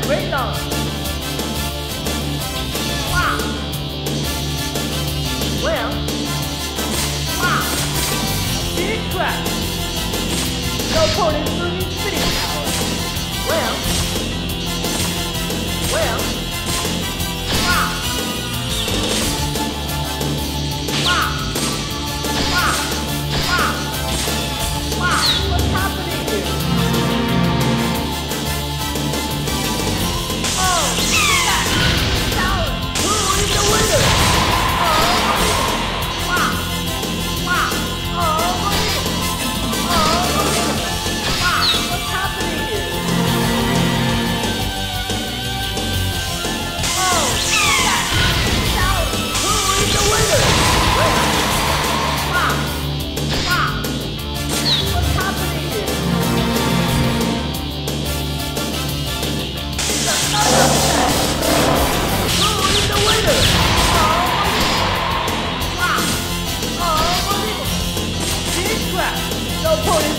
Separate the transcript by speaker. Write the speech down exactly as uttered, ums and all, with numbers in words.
Speaker 1: great launch. Wow. Well. Wow. Big crash. No opponent's losing spinning power. Well. Well. Wow. Wow. Wow. Wow. Wow. What's happening here? Oh, that tower. Who is the winner? Oh, wow. Wow. Oh, oh, wow. What's happening here? Oh, that tower. Who is the winner? Well, wow. Wow. What's happening here? It's another set. Who is the winner? Oh, wow. Oh, big crash. No opponent